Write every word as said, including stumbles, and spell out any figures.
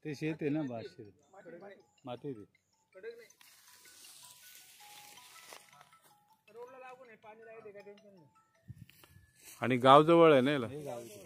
ते शेत आहे ना बाशे माती ते आणि गाव जवळ आहे ना याला.